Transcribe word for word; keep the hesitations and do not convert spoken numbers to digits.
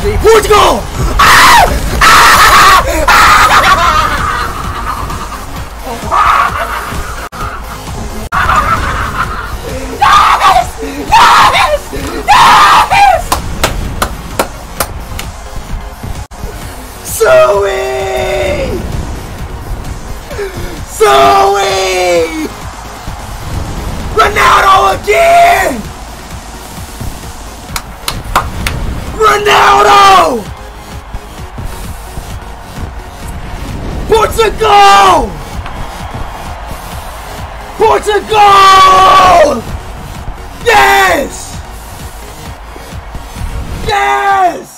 see. Portugal! Ah! Ah! Yes! Yes! Yes! Suey! Suey! Ronaldo again! Ronaldo! Portugal! Portugal! Yes! Yes!